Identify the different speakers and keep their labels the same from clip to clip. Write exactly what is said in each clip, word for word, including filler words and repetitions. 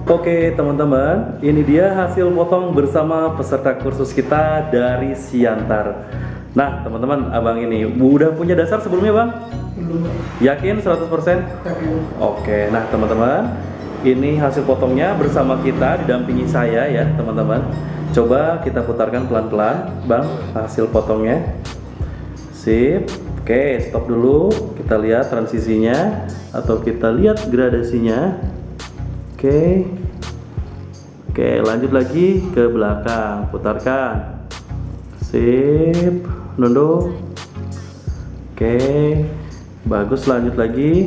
Speaker 1: Oke teman-teman, ini dia hasil potong bersama peserta kursus kita dari Siantar. Nah teman-teman, abang ini udah punya dasar sebelumnya bang?
Speaker 2: Belum.
Speaker 1: Yakin seratus persen?
Speaker 2: Yakin.
Speaker 1: Oke, nah teman-teman, ini hasil potongnya bersama kita, didampingi saya ya teman-teman. Coba kita putarkan pelan-pelan bang, hasil potongnya. Sip. Oke, stop dulu, kita lihat transisinya atau kita lihat gradasinya. Oke, oke, lanjut lagi ke belakang, putarkan. Sip, nunduk. Oke, bagus, lanjut lagi.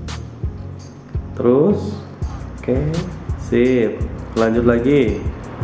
Speaker 1: Terus, oke, sip, lanjut lagi.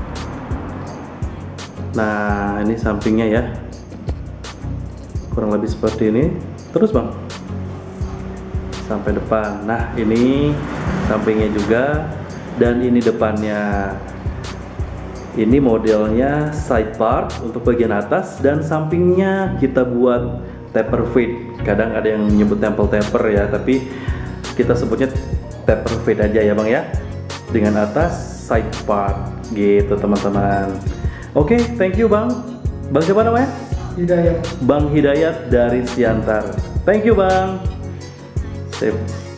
Speaker 1: Nah, ini sampingnya ya, kurang lebih seperti ini. Terus bang, sampai depan. Nah, ini sampingnya juga, dan ini depannya. Ini modelnya side part untuk bagian atas, dan sampingnya kita buat taper fade. Kadang ada yang menyebut temple taper ya, tapi kita sebutnya taper fade aja ya bang ya, dengan atas side part gitu teman-teman. Oke, thank you bang. Bang siapa namanya?
Speaker 2: Hidayat.
Speaker 1: Bang Hidayat dari Siantar. Thank you bang. Sip.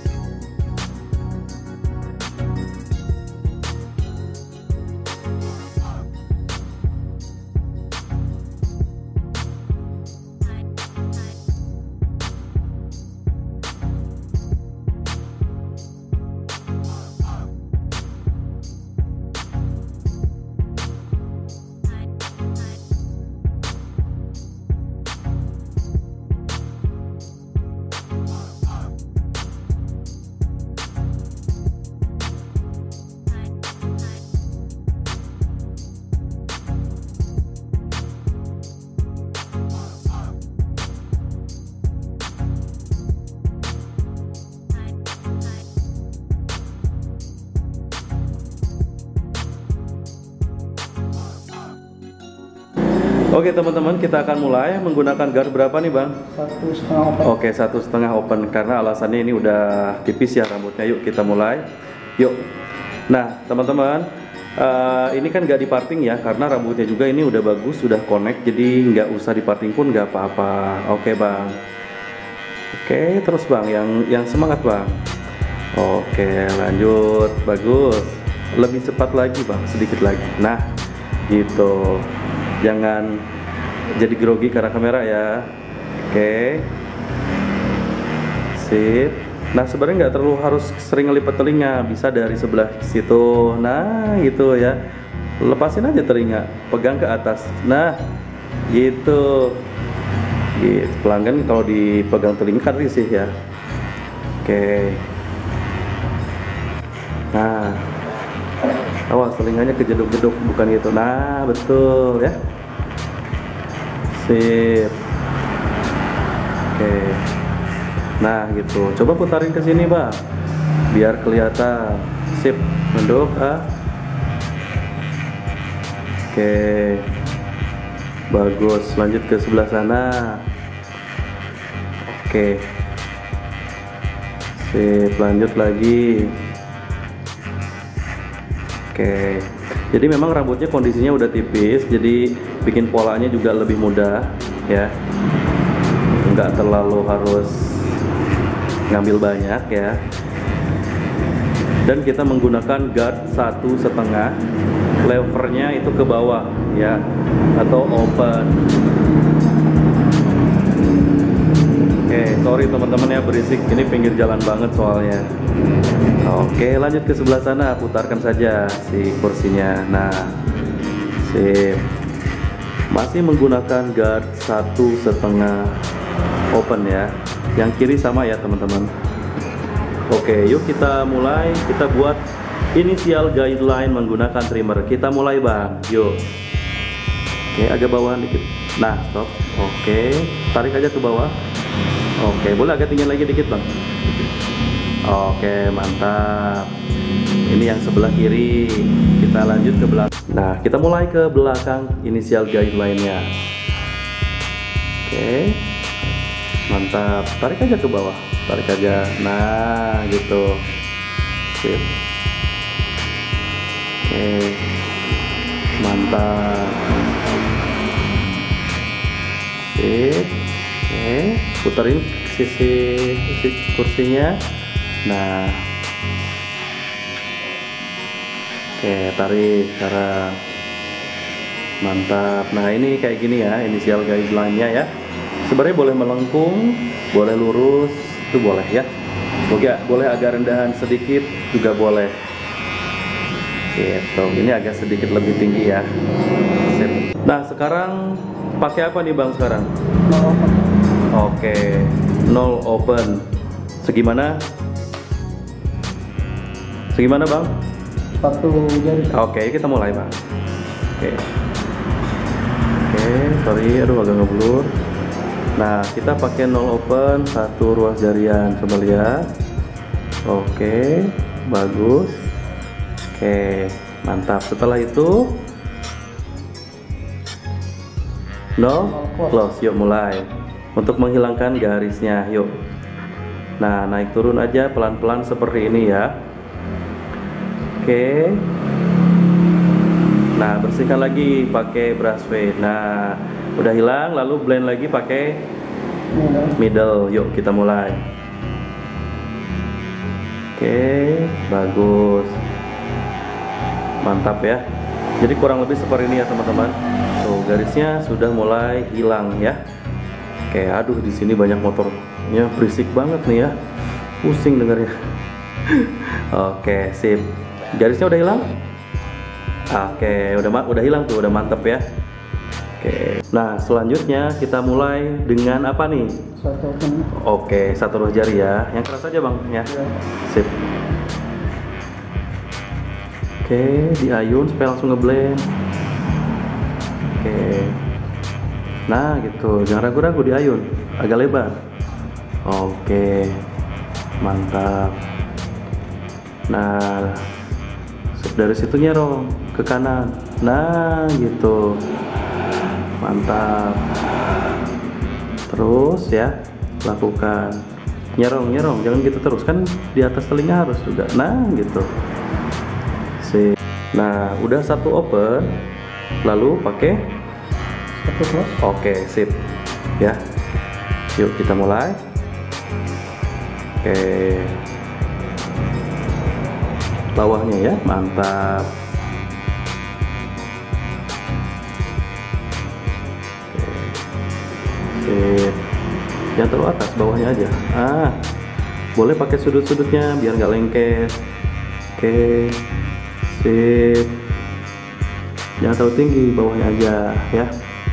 Speaker 1: Oke teman-teman, kita akan mulai menggunakan guard berapa nih bang?
Speaker 2: Satu setengah open.
Speaker 1: Oke, satu setengah open karena alasannya ini udah tipis ya rambutnya. Yuk kita mulai. Yuk. Nah teman-teman, uh, ini kan nggak diparting ya karena rambutnya juga ini udah bagus, sudah connect, jadi nggak usah diparting pun nggak apa-apa. Oke bang. Oke, terus bang, yang yang semangat bang. Oke, lanjut, bagus. Lebih cepat lagi bang, sedikit lagi. Nah, gitu. Jangan jadi grogi karena kamera ya. Oke, sip. Nah sebenarnya nggak terlalu harus sering ngelipet telinga, bisa dari sebelah situ. Nah gitu ya, lepasin aja telinga, pegang ke atas. Nah gitu, gitu. Pelanggan kalau dipegang telinga kan risih ya. Oke, nah awas telinganya kejeduk-jeduk, bukan gitu. Nah betul ya. Sip. Oke. Nah gitu. Coba putarin ke sini bang, biar kelihatan. Sip. Nunduk. Ah. Oke. Bagus. Lanjut ke sebelah sana. Oke. Sip. Lanjut lagi. Oke, jadi memang rambutnya kondisinya udah tipis, jadi bikin polanya juga lebih mudah ya, nggak terlalu harus ngambil banyak ya. Dan kita menggunakan guard satu setengah, levernya itu ke bawah ya, atau open. Oke, sorry teman-teman ya berisik, ini pinggir jalan banget soalnya. Oke, lanjut ke sebelah sana, putarkan saja si kursinya. Nah, sip. Masih menggunakan guard satu setengah open ya. Yang kiri sama ya teman-teman. Oke, yuk kita mulai. Kita buat inisial guideline menggunakan trimmer. Kita mulai bang, yuk. Oke, agak bawahan dikit. Nah, stop. Oke, tarik aja ke bawah. Oke, boleh agak tinggi lagi dikit bang. Oke, mantap. Ini yang sebelah kiri. Kita lanjut ke belakang. Nah, kita mulai ke belakang inisial guideline-nya. Oke, mantap. Tarik aja ke bawah. Tarik aja. Nah, gitu. Sip. Oke, mantap. Sip. Oke, puterin sisi, sisi kursinya. Nah, oke, tarik sekarang. Mantap. Nah, ini kayak gini ya inisial guideline-nya ya. Sebenarnya boleh melengkung, boleh lurus, itu boleh ya. Oke, boleh agak rendahan sedikit juga boleh. Gitu. Ini agak sedikit lebih tinggi ya. Sip. Nah, sekarang pakai apa nih Bang sekarang?
Speaker 2: nol open.
Speaker 1: Oke, nol open. Segimana? Segimana Bang?
Speaker 2: Satu jari.
Speaker 1: Oke, kita mulai Bang. Oke. Oke, sorry, aduh agak ngeblur. Nah, kita pakai nol open, satu ruas jarian. Coba lihat. Oke, bagus. Oke, mantap. Setelah itu nol close. Yuk mulai. Untuk menghilangkan garisnya, yuk. Nah, naik turun aja pelan-pelan seperti ini ya. Oke. Nah, bersihkan lagi pakai brush fade. Nah, udah hilang, lalu blend lagi pakai middle. Yuk kita mulai. Oke, bagus, mantap ya. Jadi kurang lebih seperti ini ya teman-teman. Tuh garisnya sudah mulai hilang ya. Oke, aduh di sini banyak motornya, berisik banget nih ya, pusing dengarnya. Oke, sip. Garisnya udah hilang. Oke, udah udah hilang tuh, udah mantep ya. Oke, nah selanjutnya kita mulai dengan apa nih?
Speaker 2: Satu open.
Speaker 1: Oke, satu ruas jari ya. Yang keras aja Bang ya. Sip. Oke, diayun supaya langsung ngeblend. Oke. Nah gitu, jangan ragu-ragu diayun, agak lebar. Oke, mantap. Nah, dari situ nyerong ke kanan. Nah gitu, mantap. Terus ya, lakukan nyerong nyerong, jangan gitu terus, kan di atas telinga harus juga. Nah gitu. Sip. Nah udah satu open, lalu pakai
Speaker 2: Satu close.
Speaker 1: oke, sip ya. Yuk kita mulai. Oke, bawahnya ya, mantap. Sip. Yang terlalu atas, bawahnya aja. Ah, boleh pakai sudut-sudutnya biar nggak lengket. Oke, sip. Jangan terlalu tinggi, bawahnya aja ya.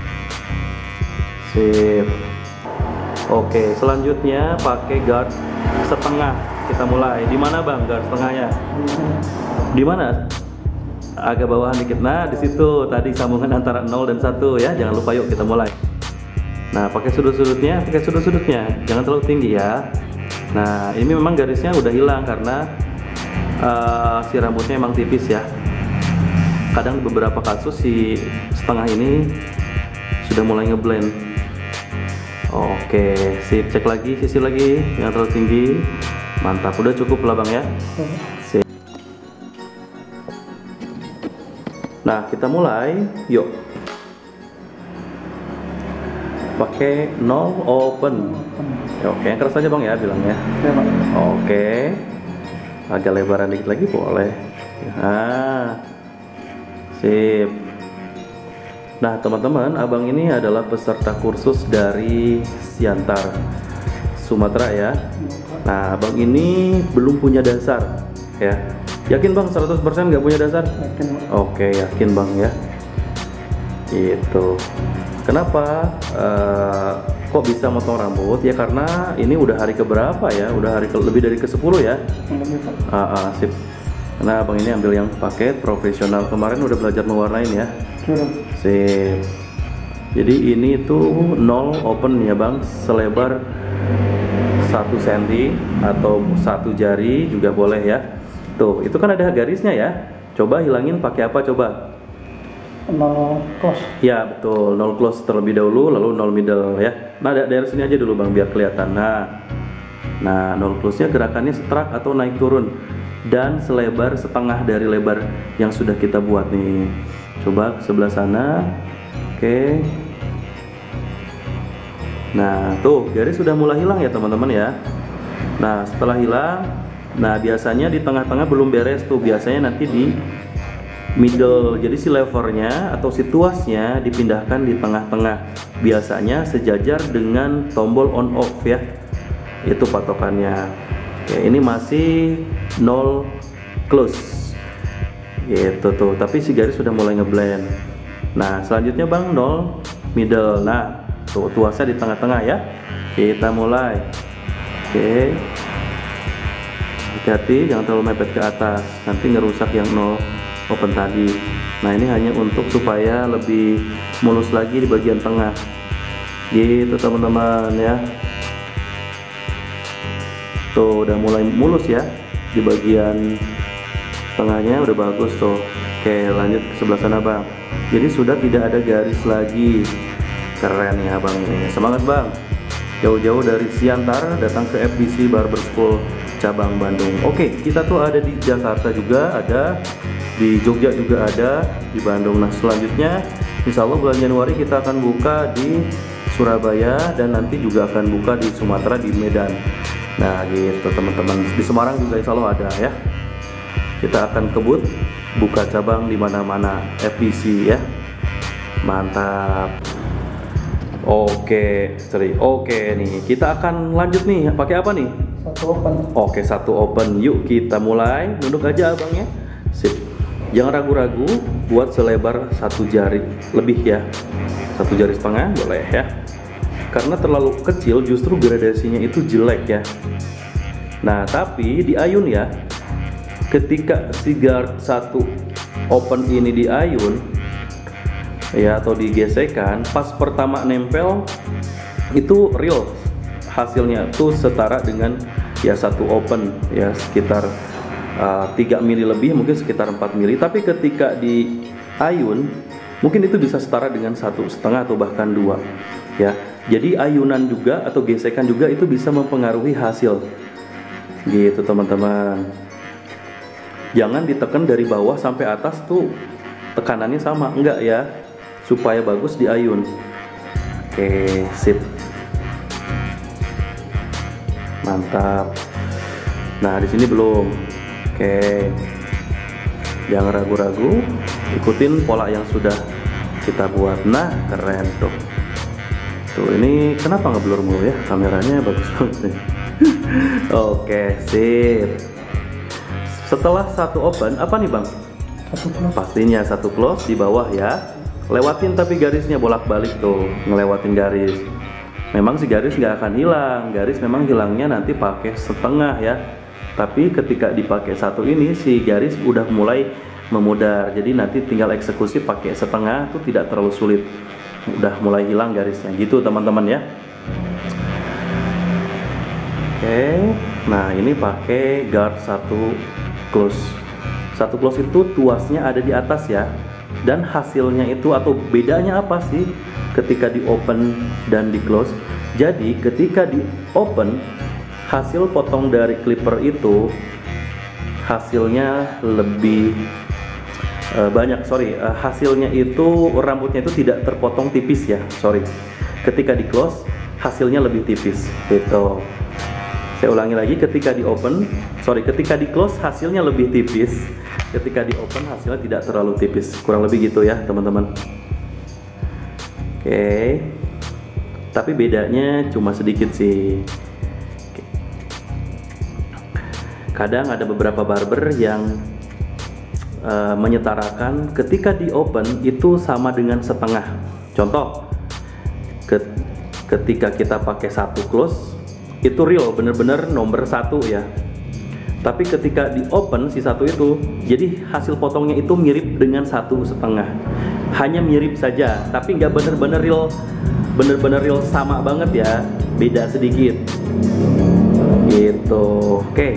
Speaker 1: Sip. Oke, selanjutnya pakai guard setengah. Kita mulai. Di mana Bang guard setengahnya? Di mana? Agak bawahan dikit. Nah, di situ tadi sambungan antara nol dan satu ya. Jangan lupa, yuk kita mulai. Nah, pakai sudut-sudutnya, pakai sudut-sudutnya. Jangan terlalu tinggi ya. Nah, ini memang garisnya udah hilang karena uh, si rambutnya emang tipis ya. Kadang beberapa kasus si setengah ini sudah mulai ngeblend. Oke, sip. Cek lagi, sisi lagi, jangan terlalu tinggi. Mantap, udah cukup lah Bang ya. Sip. Nah, kita mulai, yuk. Pakai nol open. Oke, yang keras aja Bang ya bilangnya. Oke, agak lebaran dikit lagi boleh. Nah, sip. Nah teman-teman, abang ini adalah peserta kursus dari Siantar Sumatera ya. Nah abang ini belum punya dasar ya. Yakin Bang seratus persen nggak punya dasar?
Speaker 2: Yakin.
Speaker 1: Oke, yakin Bang ya. Gitu. Kenapa uh, kok bisa motong rambut? Ya karena ini udah hari keberapa ya? Udah hari ke, lebih dari ke sepuluh ya. Ah, ah, sip. Karena abang ini ambil yang paket profesional, kemarin udah belajar mewarnain ya. Sip. Jadi ini tuh nol open ya Bang, selebar satu senti atau satu jari juga boleh ya. Tuh, itu kan ada garisnya ya. Coba hilangin pakai apa coba?
Speaker 2: Nol close.
Speaker 1: Ya betul, nol close terlebih dahulu, lalu nol middle ya. Nah dari sini aja dulu Bang biar kelihatan. Nah, nah nol close nya gerakannya setrak atau naik turun. dan selebar setengah dari lebar yang sudah kita buat nih. Coba ke sebelah sana. Oke. Nah tuh garis sudah mulai hilang ya teman-teman ya. Nah setelah hilang, nah biasanya di tengah-tengah belum beres tuh, biasanya nanti di middle, jadi si levernya atau si tuasnya dipindahkan di tengah-tengah, biasanya sejajar dengan tombol on off ya, itu patokannya. Oke, ini masih nol close gitu tuh, tapi si garis sudah mulai ngeblend. Nah selanjutnya bang nol middle, nah tuh tuasnya di tengah-tengah ya, kita mulai. Oke, hati-hati jangan terlalu mepet ke atas, nanti ngerusak yang nol open tadi. Nah ini hanya untuk supaya lebih mulus lagi di bagian tengah gitu teman-teman ya. Tuh udah mulai mulus ya di bagian tengahnya, udah bagus tuh. Oke lanjut ke sebelah sana bang, jadi sudah tidak ada garis lagi. Keren ya bang ini, semangat bang, jauh-jauh dari Siantar datang ke F B C Barber School cabang Bandung. Oke, kita tuh ada di Jakarta juga ada, di Jogja juga ada, di Bandung. Nah selanjutnya insya Allah bulan Januari kita akan buka di Surabaya dan nanti juga akan buka di Sumatera, di Medan. Nah gitu teman-teman, di Semarang juga insya Allah ada ya. Kita akan kebut buka cabang di mana-mana F B C ya. Mantap. Oke, sorry. Oke nih, kita akan lanjut nih. Pakai apa nih?
Speaker 2: Satu open.
Speaker 1: Oke, satu open. Yuk kita mulai. Nunduk aja abangnya. Sip. Jangan ragu-ragu, buat selebar satu jari lebih ya, satu jari setengah boleh ya, karena terlalu kecil justru gradasinya itu jelek ya. Nah tapi di ayun ya, ketika si guard satu open ini di ayun ya atau digesekan, pas pertama nempel itu real hasilnya tuh setara dengan ya satu open ya, sekitar Uh, tiga mili lebih, mungkin sekitar empat mili. Tapi ketika di ayun mungkin itu bisa setara dengan satu setengah atau bahkan dua ya. Jadi ayunan juga atau gesekan juga itu bisa mempengaruhi hasil gitu teman-teman. Jangan ditekan dari bawah sampai atas tuh tekanannya sama, enggak ya, supaya bagus di ayun. Oke sip, mantap. Nah di sini belum. Oke, jangan ragu-ragu, ikutin pola yang sudah kita buat. Nah keren tuh. Tuh ini kenapa ngeblur mulu ya, kameranya bagus banget nih. Oke sip. Setelah satu open apa nih bang?
Speaker 2: Satu close.
Speaker 1: Pastinya satu close di bawah ya. Lewatin tapi garisnya bolak-balik tuh, ngelewatin garis. Memang si garis nggak akan hilang, garis memang hilangnya nanti pakai setengah ya. Tapi ketika dipakai satu ini si garis udah mulai memudar, jadi nanti tinggal eksekusi pakai setengah tuh tidak terlalu sulit, udah mulai hilang garisnya gitu teman-teman ya. Oke, nah ini pakai guard satu close. Satu close itu tuasnya ada di atas ya, dan hasilnya itu atau bedanya apa sih ketika di open dan di close? Jadi ketika di open hasil potong dari clipper itu hasilnya lebih uh, banyak, sorry uh, hasilnya itu rambutnya itu tidak terpotong tipis ya, sorry. Ketika di close hasilnya lebih tipis gitu. Saya ulangi lagi, ketika di open, sorry ketika di close hasilnya lebih tipis, ketika di open hasilnya tidak terlalu tipis, kurang lebih gitu ya teman-teman. Oke, tapi bedanya cuma sedikit sih. Kadang ada beberapa barber yang uh, menyetarakan ketika di open itu sama dengan setengah. Contoh, ke ketika kita pakai satu close itu real bener-bener nomor satu ya. Tapi ketika di open si satu itu, jadi hasil potongnya itu mirip dengan satu setengah. Hanya mirip saja, tapi nggak bener-bener real, bener-bener real sama banget ya. Beda sedikit. Gitu. Oke. Okay.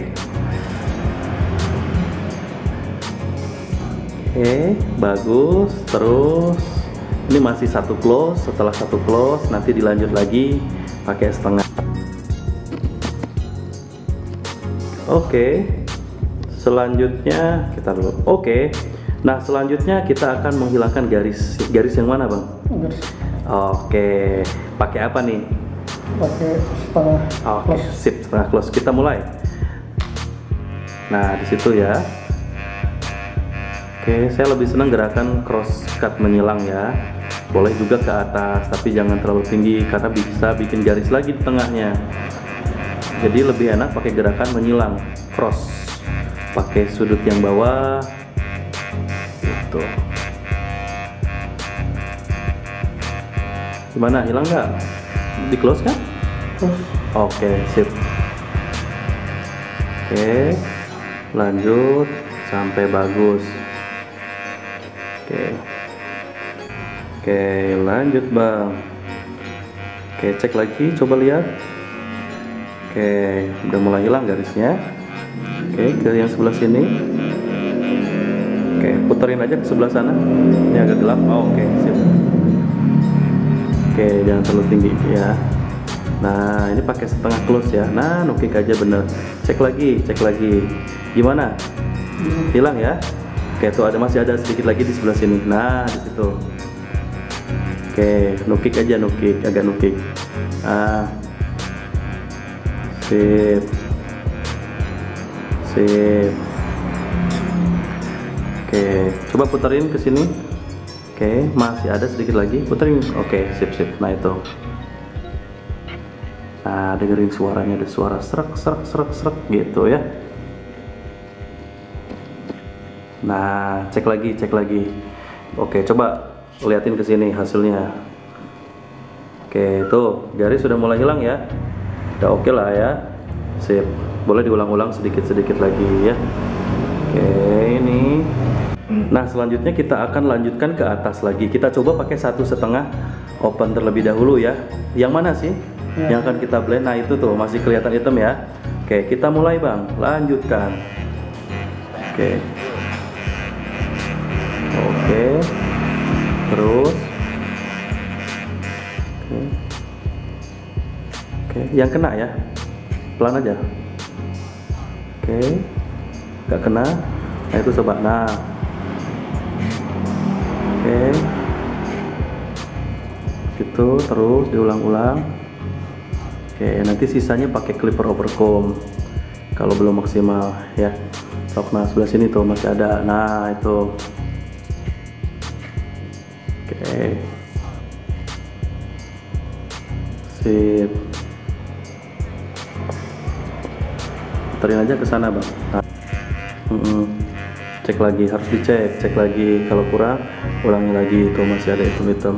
Speaker 1: Oke, bagus. Terus ini masih satu close. Setelah satu close nanti dilanjut lagi pakai setengah. Oke, Selanjutnya kita dulu. Oke. Nah, selanjutnya kita akan menghilangkan garis. Garis yang mana, Bang?
Speaker 2: Garis.
Speaker 1: Oke. Pakai apa nih?
Speaker 2: Pakai setengah
Speaker 1: Oke,
Speaker 2: close.
Speaker 1: sip, setengah close. Kita mulai. Nah, di situ ya. Oke, saya lebih senang gerakan cross cut menyilang ya. Boleh juga ke atas, tapi jangan terlalu tinggi karena bisa bikin garis lagi di tengahnya. Jadi lebih enak pakai gerakan menyilang cross. Pakai sudut yang bawah. Gitu. Gimana? Hilang nggak? Di close kan?
Speaker 2: Terus
Speaker 1: Oke, sip. Oke, lanjut sampai bagus. Oke, oke, lanjut Bang. Oke, cek lagi, coba lihat. Oke, udah mulai hilang garisnya. Oke, ke yang sebelah sini. Oke, puterin aja ke sebelah sana. Ini agak gelap. Oh, oke, sip. Oke, jangan terlalu tinggi ya. Nah, ini pakai setengah close ya. Nah, nukik aja bener. Cek lagi, cek lagi. Gimana? Hilang ya? Oke, tuh ada masih ada sedikit lagi di sebelah sini. Nah, di situ. Oke, nukik aja, nukik, agak nukik. Ah, sip, sip. Oke, coba puterin ke sini. Oke, masih ada sedikit lagi. Puterin. Oke, sip, sip. Nah itu. Nah, dengerin suaranya, ada suara serak, serak, serak, serak gitu ya. Nah, cek lagi, cek lagi. Oke, coba liatin ke sini hasilnya. Oke, tuh garis sudah mulai hilang ya. Udah oke lah ya. Sip. Boleh diulang-ulang sedikit-sedikit lagi ya. Oke, ini. Nah, selanjutnya kita akan lanjutkan ke atas lagi. Kita coba pakai satu setengah open terlebih dahulu ya. Yang mana sih?
Speaker 2: Ya.
Speaker 1: Yang akan kita blend. Nah, itu tuh masih kelihatan hitam ya. Oke, kita mulai Bang. Lanjutkan. Oke. Oke, terus, oke, oke, yang kena ya, pelan aja, oke, nggak kena, nah itu coba, nah, oke, gitu, terus diulang-ulang, oke, nanti sisanya pakai clipper overcomb, kalau belum maksimal ya, sok, nah sebelah sini tuh masih ada, nah itu. Oke, sip. Puterin aja ke sana Bang. Nah. Mm-mm. Cek lagi, harus dicek, cek lagi. Kalau kurang, ulangi lagi. Itu masih ada hitam-hitam.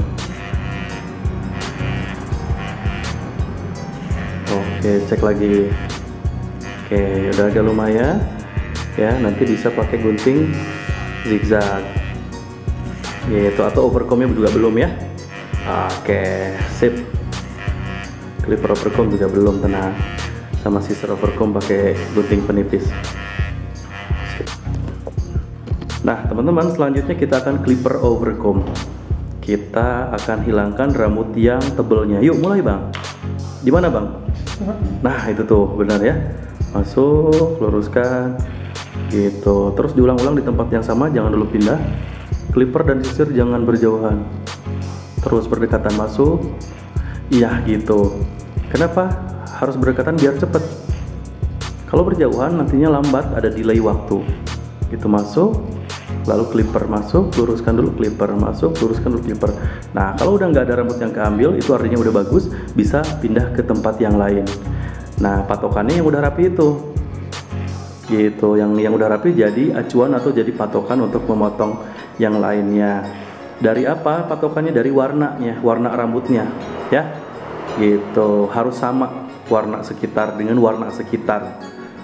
Speaker 1: Oke, cek lagi. Oke, udah agak lumayan. Ya, nanti bisa pakai gunting zigzag. Gitu, atau overcombnya juga belum ya. Oke, sip. Clipper overcomb juga belum, tenang. Sama scissor overcomb pakai gunting penipis. Sip. Nah teman-teman, selanjutnya kita akan clipper overcomb. Kita akan hilangkan rambut yang tebelnya. Yuk mulai Bang. Di mana Bang? Nah itu tuh benar ya. Masuk, luruskan. Gitu. Terus diulang-ulang di tempat yang sama, jangan dulu pindah. Clipper dan sisir jangan berjauhan, terus berdekatan masuk. Iya gitu. Kenapa harus berdekatan? Biar cepet. Kalau berjauhan nantinya lambat, ada delay waktu. Itu masuk, lalu clipper masuk, luruskan dulu, clipper masuk, luruskan dulu, clipper. Nah kalau udah nggak ada rambut yang keambil, itu artinya udah bagus, bisa pindah ke tempat yang lain. Nah patokannya yang udah rapi itu. Gitu, yang yang udah rapi jadi acuan atau jadi patokan untuk memotong yang lainnya. Dari apa patokannya? Dari warnanya, warna rambutnya ya. Gitu, harus sama warna sekitar dengan warna sekitar.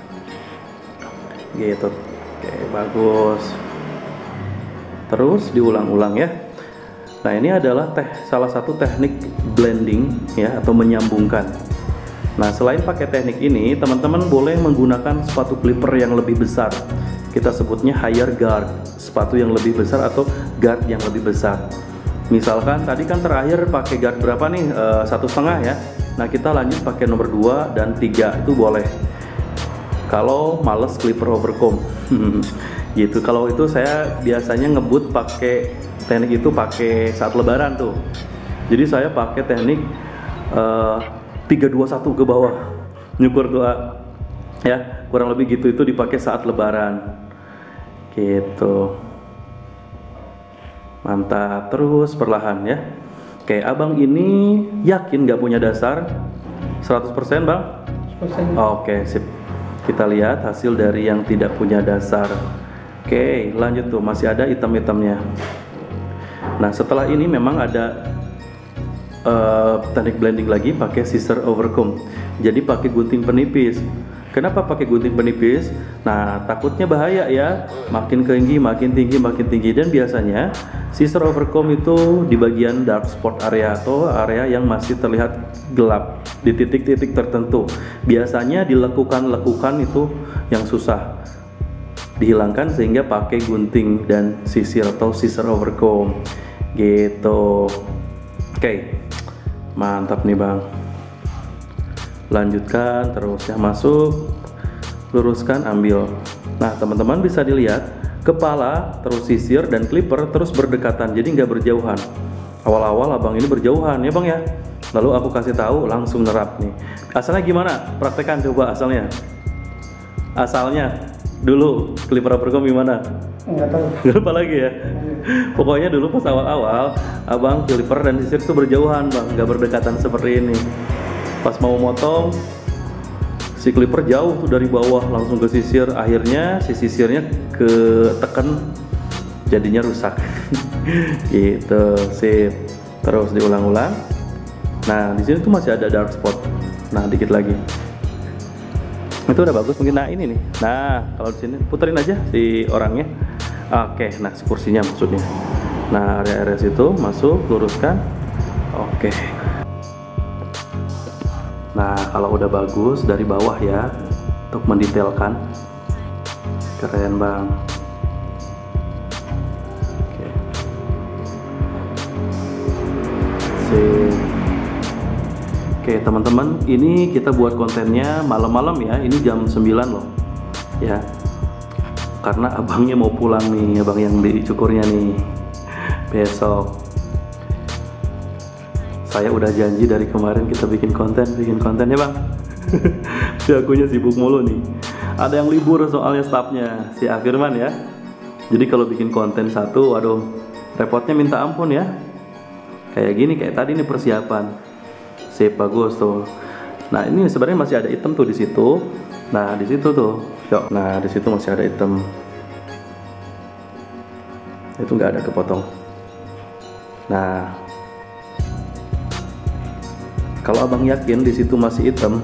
Speaker 1: Gitu. Oke, bagus. Terus diulang-ulang ya. Nah, ini adalah teh salah satu teknik blending ya, atau menyambungkan. Nah, selain pakai teknik ini, teman-teman boleh menggunakan sepatu clipper yang lebih besar. Kita sebutnya higher guard, sepatu yang lebih besar atau guard yang lebih besar. Misalkan tadi kan terakhir pakai guard berapa nih? E, satu setengah ya. Nah, kita lanjut pakai nomor dua dan tiga, itu boleh. kalau males clipper overcomb. Gitu. Kalau itu saya biasanya ngebut pakai teknik itu pakai saat lebaran tuh. Jadi saya pakai teknik uh, tiga dua satu ke bawah. Nyukur doa. Ya, kurang lebih gitu, itu dipakai saat lebaran. Gitu. Mantap, terus perlahan ya. Oke, abang ini yakin nggak punya dasar seratus persen bang?
Speaker 2: seratus persen.
Speaker 1: Oke, sip. Kita lihat hasil dari yang tidak punya dasar. Oke, lanjut tuh, masih ada hitam-hitamnya. Nah, setelah ini memang ada uh, teknik blending lagi pakai scissor overcomb. Jadi pakai gunting penipis. Kenapa pakai gunting penipis? Nah, takutnya bahaya ya. Makin tinggi, makin tinggi, makin tinggi. Dan biasanya scissor overcomb itu di bagian dark spot area atau area yang masih terlihat gelap di titik-titik tertentu. Biasanya dilekukan-lekukan itu yang susah dihilangkan, sehingga pakai gunting dan sisir atau scissor overcomb gitu. Oke, mantap nih bang. Lanjutkan terus ya, masuk, luruskan, ambil. Nah teman-teman bisa dilihat kepala terus sisir dan clipper terus berdekatan, jadi nggak berjauhan. Awal-awal abang ini berjauhan ya bang ya, lalu aku kasih tahu langsung nerap nih. Asalnya gimana? Praktekan coba asalnya. Asalnya dulu clipper overcomb gimana?
Speaker 2: Enggak tahu.
Speaker 1: Nggak lupa lagi ya. Pokoknya dulu pas awal-awal abang clipper dan sisir itu berjauhan bang, nggak berdekatan seperti ini. Pas mau motong, si clipper jauh tuh dari bawah langsung ke sisir, akhirnya si sisirnya ketekan jadinya rusak. Gitu, sip. Terus diulang-ulang. Nah di sini tuh masih ada dark spot. Nah dikit lagi. Itu udah bagus mungkin. Nah ini nih. Nah kalau di sini puterin aja si orangnya. Oke, nah si kursinya maksudnya. Nah area-area situ masuk, luruskan. Oke. Nah kalau udah bagus dari bawah ya, untuk mendetailkan. Keren bang. Oke. Sip. Oke teman-teman, ini kita buat kontennya malam-malam ya. Ini jam sembilan loh ya, karena abangnya mau pulang nih, abang yang dicukurnya nih besok. Saya udah janji dari kemarin kita bikin konten, bikin konten ya bang. Si akunya sibuk mulu nih. Ada yang libur soalnya stafnya, si Afirman ya. Jadi kalau bikin konten satu, waduh, repotnya minta ampun ya. Kayak gini, kayak tadi nih persiapan. Sip, bagus tuh. Nah ini sebenarnya masih ada item tuh di situ. Nah di situ tuh, yuk. Nah di situ masih ada item. Itu nggak ada kepotong. Nah kalau abang yakin di situ masih hitam,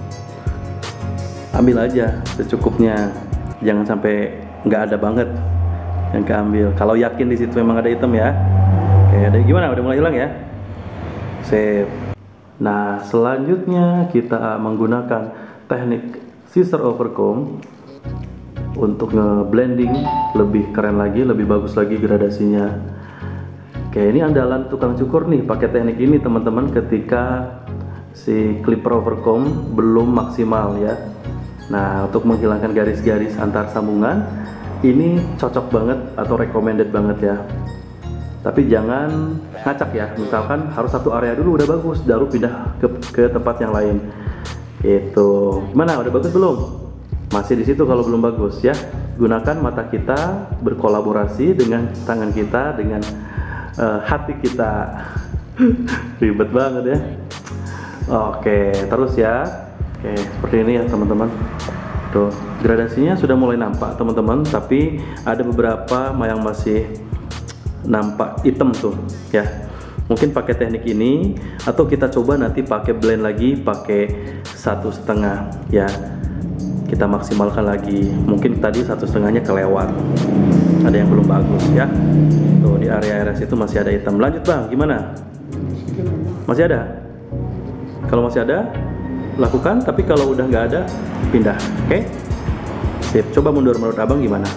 Speaker 1: ambil aja secukupnya, jangan sampai nggak ada banget yang keambil. Kalau yakin di situ memang ada hitam ya. Oke, ada gimana? Udah mulai hilang ya? Sip. Nah selanjutnya kita menggunakan teknik scissor overcomb untuk nge-blending lebih keren lagi, lebih bagus lagi gradasinya. Oke, ini andalan tukang cukur nih, pakai teknik ini teman-teman ketika si clipper overcomb belum maksimal ya. Nah untuk menghilangkan garis-garis antar sambungan ini cocok banget atau recommended banget ya. Tapi jangan ngacak ya, misalkan harus satu area dulu udah bagus, baru pindah ke, ke tempat yang lain. Itu gimana? Udah bagus belum? Masih di situ kalau belum bagus ya. Gunakan mata kita berkolaborasi dengan tangan kita, dengan uh, hati kita. Ribet banget ya. Oke, terus ya. Oke, seperti ini ya teman-teman. Tuh, gradasinya sudah mulai nampak teman-teman, tapi ada beberapa yang masih nampak hitam tuh ya. Mungkin pakai teknik ini, atau kita coba nanti pakai blend lagi, pakai satu setengah ya. Kita maksimalkan lagi. Mungkin tadi satu setengahnya kelewat, ada yang belum bagus ya. Tuh di area-area situ masih ada hitam. Lanjut bang, gimana? Masih ada? Kalau masih ada, lakukan. Tapi kalau udah nggak ada, pindah. Oke? Sip. Coba mundur menurut abang gimana?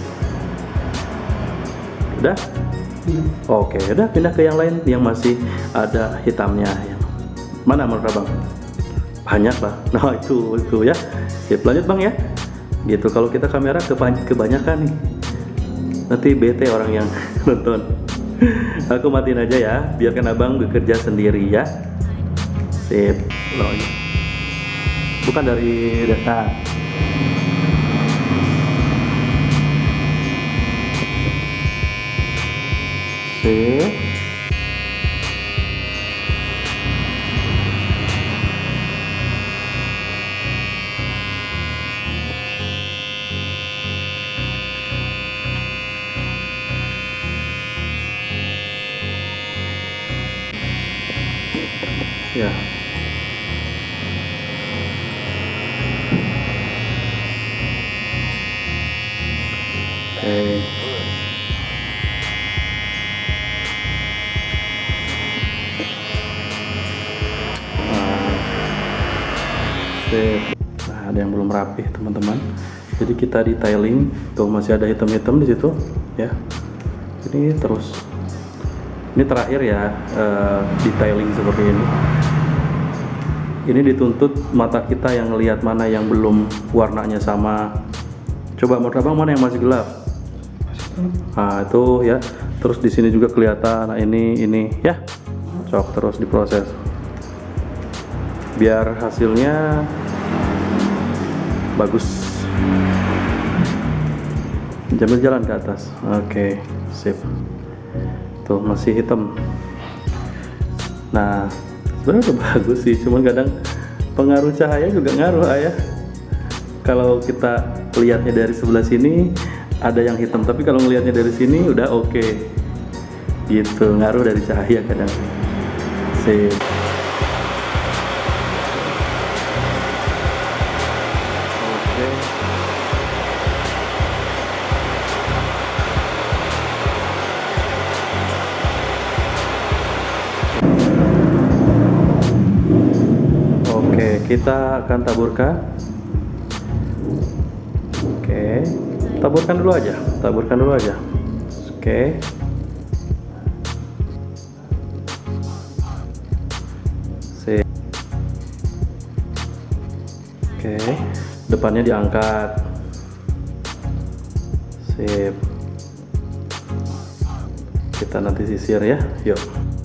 Speaker 1: Udah? Oke, udah pindah ke yang lain yang masih ada hitamnya. Mana menurut abang? Banyak lah. Nah itu itu ya. Sip, lanjut bang ya. Gitu. Kalau kita kamera keba- kebanyakan nih, nanti bete orang yang nonton. Aku matiin aja ya, biarkan abang bekerja sendiri ya. Sip. Loh, bukan dari data. Sip. Ya. Oke. Nah, sip. Nah, ada yang belum rapih, teman-teman. Jadi kita detailing, tuh masih ada hitam-hitam di situ, ya. Ini terus. Ini terakhir ya, uh, detailing seperti ini. Ini dituntut mata kita yang ngelihat mana yang belum warnanya sama. Coba menurut abang mana yang masih gelap? Nah itu ya. Terus di sini juga kelihatan. Nah ini ini ya. Cok terus diproses. Biar hasilnya bagus. Jamil jalan ke atas. Oke, sip. Tuh masih hitam. Nah sebenarnya udah bagus sih, cuman kadang pengaruh cahaya juga ngaruh ayah. Kalau kita lihatnya dari sebelah sini ada yang hitam, tapi kalau ngelihatnya dari sini udah oke. Okay. Gitu, ngaruh dari cahaya kadang. Sip. Oke. Oke, kita akan taburkan. Oke, taburkan dulu aja, taburkan dulu aja. Oke. Sip. Oke, depannya diangkat. Sip. Kita nanti sisir ya, yuk.